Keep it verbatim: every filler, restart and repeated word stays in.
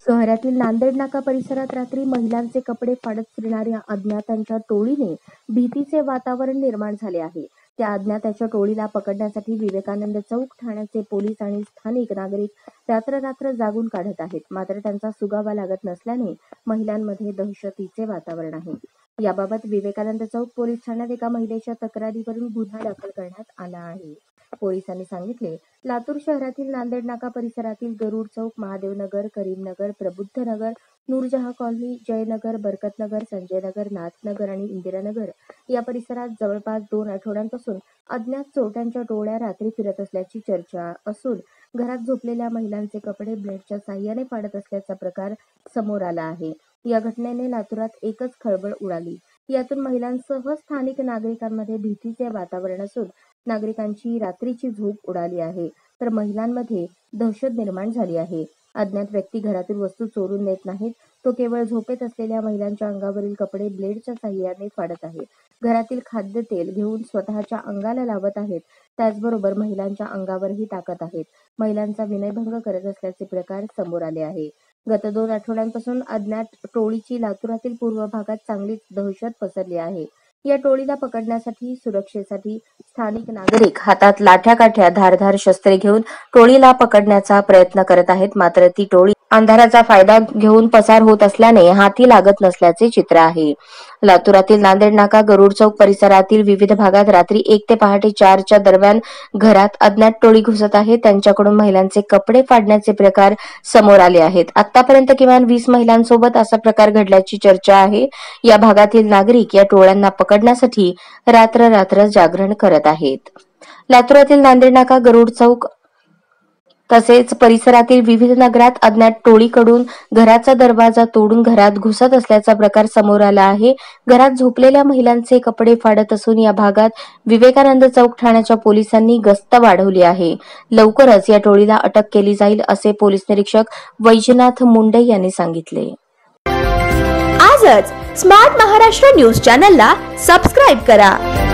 शहरातील नांदेड नाका परिसरात रात्री महिलांचे कपडे फाडत फिरणाऱ्या अज्ञातांच्या टोळीने भीतीचे वातावरण निर्माण झाले आहे। त्या अज्ञाताच्या टोळीला पकडण्यासाठी विवेकानंद चौक ठाण्याचे पोलीस आणि स्थानिक नागरिक रात्र रात्र जागून काढत आहेत। मात्र त्यांचा सुगावा लागत नसल्याने महिलांमध्ये दहशतीचे वातावरण आहे। याबाबत विवेकानंद चौक पोलीस ठाण्यात एका महिलेच्या तक्रारीवरून गुन्हा दाखल करण्यात आला आहे। पोलिसांनी सांगितले, लातूर शहरातील नांदेड नाका परिसरातील गरुड चौक, महादेवनगर, करीमनगर, प्रबुद्धनगर, नूरजहां कॉलनी, जयनगर, बरकतनगर, संजयनगर, नाथनगर आणि इंदिरानगर या परिसरात जवळपास दोन आठवड्यांपासून अज्ञात चोरट्यांच्या टोळ्या रात्री फिरत असल्याची चर्चा असून घरात झोपलेल्या महिलांचे कपडे ब्लेडच्या साहाय्याने फाडत असल्याचा प्रकार समोर आला आहे। या घटनेने लातूरात एकच खळबळ उडाली। यातून महिलांसह स्थानिक नागरिकांमध्ये भीतीचे वातावरण असून नागरिकांची रात्रीची झोप उडाली आहे, तर महिलांमध्ये दहशत निर्माण झाली आहे। अज्ञात व्यक्ती घरातील वस्तू चोरून नेत नाहीत, तो केवळ झोपेत असलेल्या महिलांच्या अंगावरील कपडे ब्लेडच्या साहाय्याने फाडत आहे। घरातील खाद्यतेल घेऊन स्वतःच्या अंगाला लावत आहेत, त्याचबरोबर महिलांच्या अंगावरही टाकत आहेत। महिलांचा विनयभंग करत असल्याचे प्रकार समोर आले आहे। गत दोन आठवड्यांपासून अज्ञात टोळीची लातूरातील पूर्व भागात चांगलीच दहशत पसरली आहे। या टोळीला पकडण्यासाठी सुरक्षेसाठी स्थानिक नागरिक हातात लाठ्या काठ्या धारधार शस्त्रे घेऊन टोळीला पकडण्याचा प्रयत्न करत आहेत। मात्र ती टोळी अंधाराचा फायदा घेऊन पसार होत असल्याने हाती लागत नसल्याचे चित्र आहे। लातूरातील नांदेड नाका गरुड चौक परिसरातील विविध भागात रात्री एक ते पहाटे चारच्या दरम्यान घरात अज्ञात टोळी घुसत आहे। त्यांच्याकडून महिलांचे कपडे फाडण्याचे प्रकार समोर आले आहेत। आतापर्यंत किमान वीस महिलांसोबत असा प्रकार घडल्याची चर्चा आहे। या भागातील नागरिक या टोळ्यांना पकडण्यासाठी रात्र रात्र जागरण करत आहेत। लातूरातील नांदेड नाका गरुड चौक तसेच परिसरातील विविध नगरात अज्ञात टोळीकडून घराचा दरवाजा तोडून घरात घुसत असल्याचा प्रकार समोर आला आहे। घरात झोपलेल्या महिलांचे कपडे फाडत असून या भागात विवेकानंद चौक ठाण्याच्या पोलिसांनी गस्त वाढवली आहे। लवकरच या टोळीला अटक केली जाईल असे पोलीस निरीक्षक वैजनाथ मुंडे यांनी सांगितले। आजच स्मार्ट महाराष्ट्र न्यूज चॅनलला सबस्क्राइब करा।